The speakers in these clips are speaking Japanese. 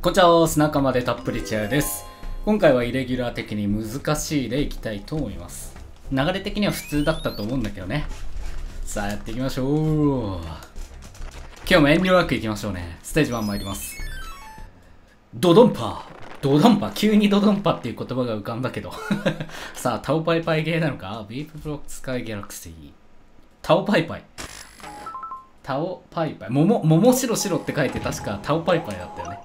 こんにちは、仲間でたっぷりチェアです。今回はイレギュラー的に難しいでいきたいと思います。流れ的には普通だったと思うんだけどね。さあやっていきましょう。今日も遠慮なくいきましょうね。ステージ1参ります。ドドンパドドンパ、急にドドンパっていう言葉が浮かんだけどさあタオパイパイゲーなのか。ビープブロックスカイギャラクシー。タオパイパイ、タオパイパイ、桃白白って書いて確かタオパイパイだったよね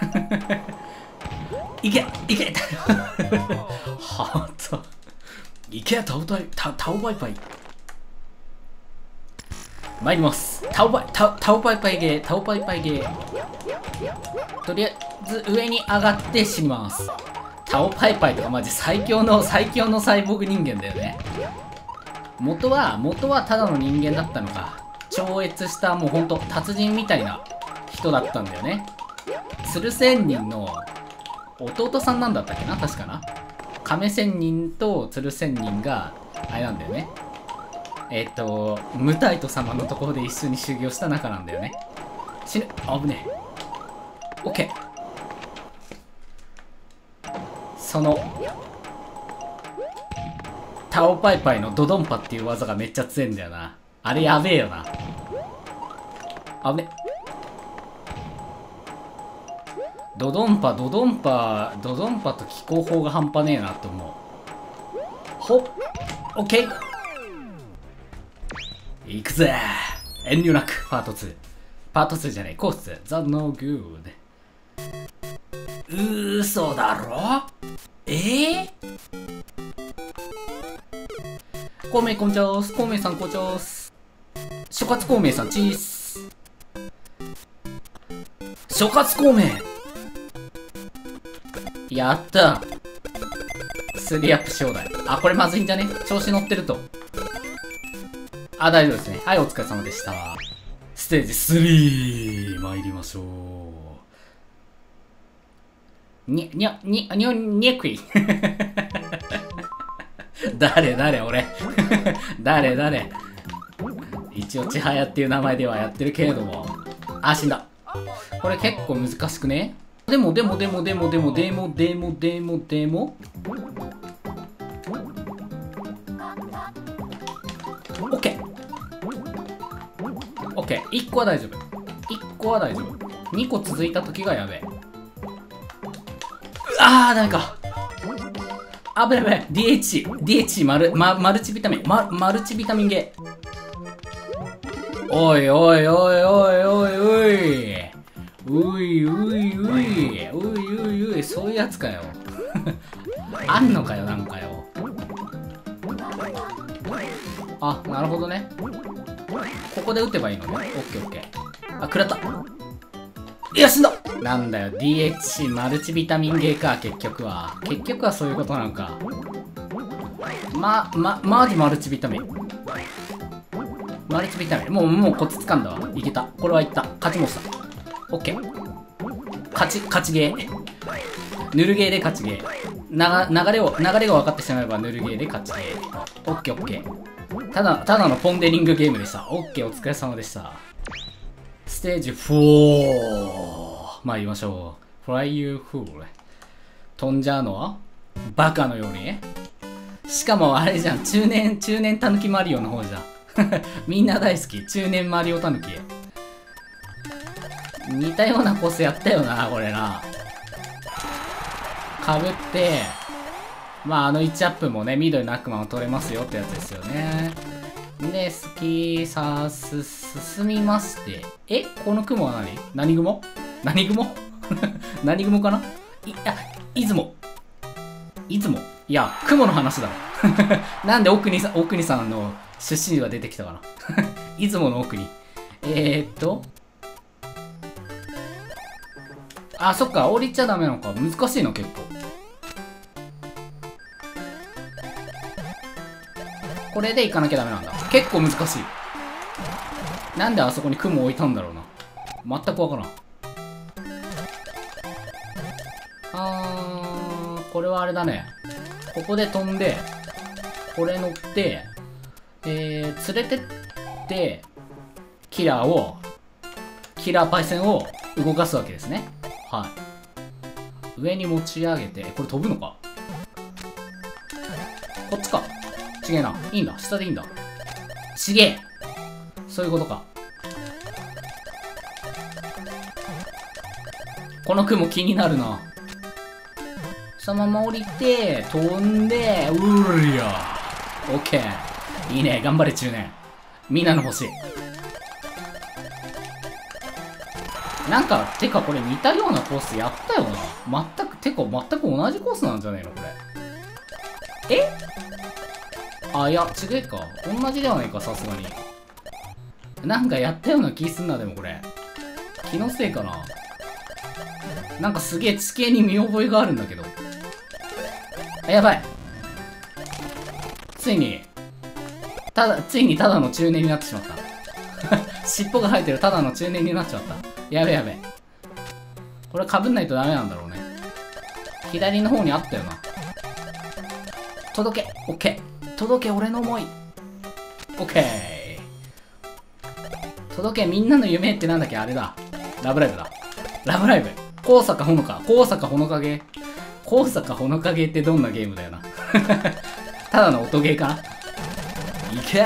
いけいけはぁといけタオパイパイ参ります。タオパイパイゲー、タオパイパイゲー。とりあえず上に上がって死にます。タオパイパイとかマジ最強のサイボーグ人間だよね。元はただの人間だったのか。超越したもうほんと達人みたいな人だったんだよね。鶴仙人の弟さんなんだったっけな、確かな。亀仙人と鶴仙人があれなんだよね。ムタイト様のところで一緒に修行した仲なんだよね。死ぬ、危ねえ。オッケー。そのタオパイパイのドドンパっていう技がめっちゃ強いんだよな。あれやべえよな。危ね。ドドンパと気候法が半端ねえなって思う。ほっ、オッケー。いくぜ。遠慮なくパート2じゃねえ、コースザ・ノーグー。嘘だろ。孔明こんちゃーす。孔明さんこんちゃーす。諸葛孔明さんチース。諸葛孔明やった3アップしようだよ。あ、これまずいんじゃね。調子乗ってると。あ、大丈夫ですね。はい、お疲れ様でした。ステージ3参りましょう。にゃくい誰俺誰一応千早っていう名前ではやってるけれども。あ、死んだ。これ結構難しくね。でもオッケーオッケー。1個は大丈夫。2個続いた時がやべえ。あー、ダメか。あぶね。DHC マルチビタミンゲー。おいそういうやつかよあんのかよ、なんかよ。あ、なるほどね。ここで撃てばいいのね。オッケー。あ、食らった。いや、死んだ。なんだよ、DHC マルチビタミンゲーか。結局はそういうことなのか。マジマルチビタミン。もうコツ掴んだわ。いけた。これはいった。勝ちもした。オッケー。勝ちゲー。ヌルゲーで勝ちゲー。流れが分かってしまえばヌルゲーで勝ちゲー。オッケー。ただのポンデリングゲームでした。オッケー、お疲れ様でした。ステージ4参りましょう。Fly You Fool。飛んじゃうのはバカのように。しかもあれじゃん、中年たぬきマリオの方じゃんみんな大好き中年マリオたぬき。似たようなコースやったよな、これな。かぶって1アップもね、緑の悪魔を取れますよってやつですよね。で、スキーさ進みまして、この雲は何雲何雲かな。出雲。いや、雲の話だろなんで奥にさんの出身地が出てきたかな出雲の奥に。あ、そっか、降りちゃダメなのか。難しいの結構。これで行かなきゃダメなんだ。結構難しい。なんであそこに雲置いたんだろうな。全くわからん。これはあれだね。ここで飛んで、これ乗って、連れてって、キラーパイセンを動かすわけですね。はい。 上に持ち上げて、これ飛ぶのか？こっちか。ちげえな。いいんだ。下でいいんだ。ちげえ。そういうことか。この雲気になるな。そのまま降りて、飛んで、うりゃ。オッケー。いいね。頑張れ、中年。みんなの星。なんか、てかこれ似たようなコースやったよな。全く、全く同じコースなんじゃねえのこれ。え？あ、いや、違えか。同じではないか、さすがに。なんかやったような気すんな、でもこれ。気のせいかな。なんかすげえ地形に見覚えがあるんだけど。あ、やばい。ついにただの中年になってしまった。尻尾が生えてるただの中年になっちまった。やべやべ。これ被んないとダメなんだろうね。左の方にあったよな。届け。オッケー。届け、俺の思い。オッケー。届け、みんなの夢ってなんだっけ？あれだ。ラブライブだ。ラブライブ。高坂ほのか。高坂ほのかげ。高坂ほのかげってどんなゲームだよな。ただの音ゲーかな。いけ！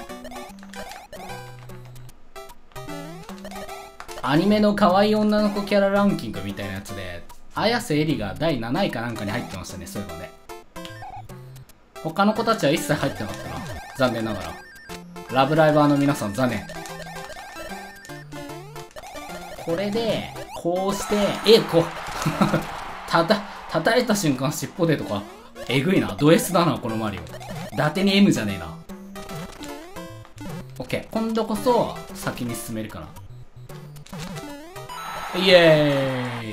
アニメの可愛い女の子キャラランキングみたいなやつで、綾瀬絵里が第7位かなんかに入ってましたね、そういうので。他の子たちは一切入ってなかったな。残念ながら。ラブライバーの皆さん残念。これで、こうして、こう、叩いた瞬間尻尾でとか、えぐいな。ド S だな、このマリオ。伊達に M じゃねえな。オッケー。今度こそ、先に進めるかな。イエーイ。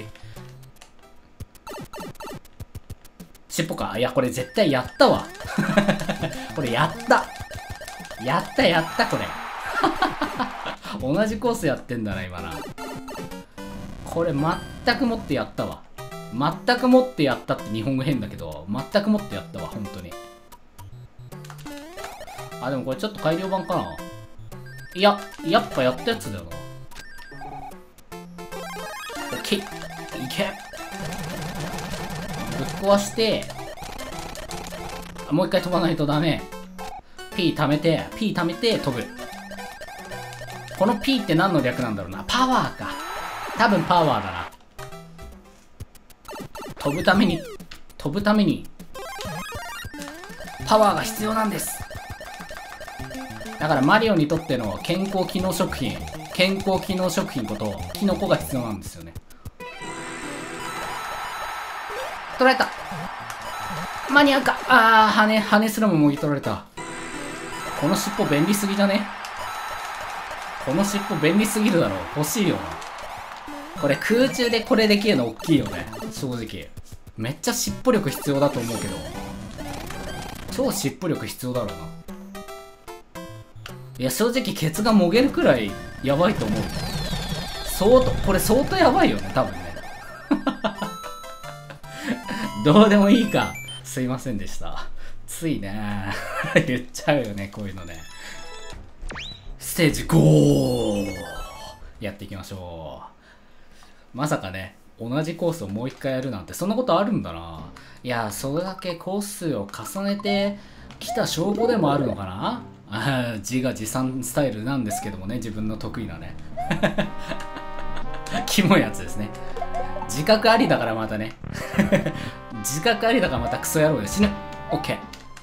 尻尾か。いや、これ絶対やったわ。これやった。やった、これ。同じコースやってんだな、今な。これ全くもってやったわ。全くもってやったって日本語変だけど、全くもってやったわ、本当に。あ、でもこれちょっと改良版かな。いや、やっぱやったやつだよな。オッケー。いけ。ぶっ壊して、もう一回飛ばないとダメ。P 貯めて飛ぶ。この P って何の略なんだろうな。パワーか。多分パワーだな。飛ぶために、パワーが必要なんです。だからマリオにとっての健康機能食品ことキノコが必要なんですよね。取られた。間に合うか。あー、羽すらももぎ取られた。この尻尾便利すぎじゃね？この尻尾便利すぎるだろ。欲しいよな。これ空中でこれできるの大きいよね。正直。めっちゃ尻尾力必要だと思うけど。超尻尾力必要だろうな。いや、正直ケツがもげるくらいやばいと思う。これ相当やばいよね、多分ね。どうでもいいか。すいませんでした。ついね。言っちゃうよね、こういうのね。ステージ5！やっていきましょう。まさかね、同じコースをもう一回やるなんて、そんなことあるんだな。いや、それだけコース数を重ねてきた証拠でもあるのかな。自画自賛スタイルなんですけどもね、自分の得意なね。キモいやつですね。自覚ありだからまたね。自覚ありだからまたクソ野郎で死ぬ。オッケー。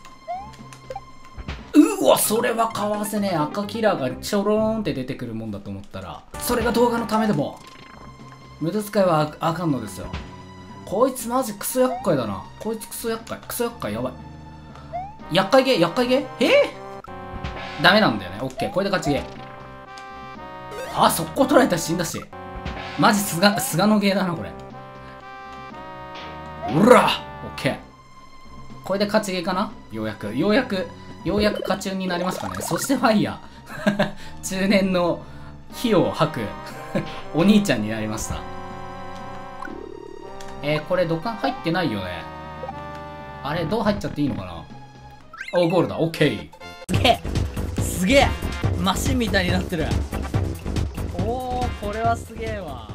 うわ、それはかわせねえ。赤キラーがちょろーんって出てくるもんだと思ったら、それが動画のためでも無駄遣いはあかんのですよ。こいつマジクソ厄介だな。こいつクソ厄介やばい。厄介ゲーダメなんだよね。オッケー、これで勝ちゲー。あ、速攻取られたし死んだし。マジ菅のゲーだな、これ。うらオッケー。これで勝ちゲーかな。ようやく勝ち運になりますかね。そしてファイヤー。中年の火を吐くお兄ちゃんになりました。これ土管入ってないよね。あれ、どう入っちゃっていいのかな。お、ゴールだ。オッケー。すげえマシンみたいになってる。おー、これはすげえわ。